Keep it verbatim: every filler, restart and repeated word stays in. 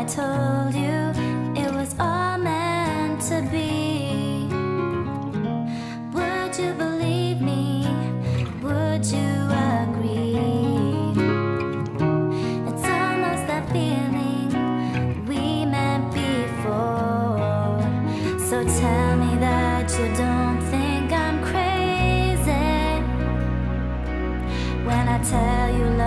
told you it was all meant to be. Would you believe me? Would you agree? It's almost that feeling we met before. So tell me that you don't think I'm crazy when I tell you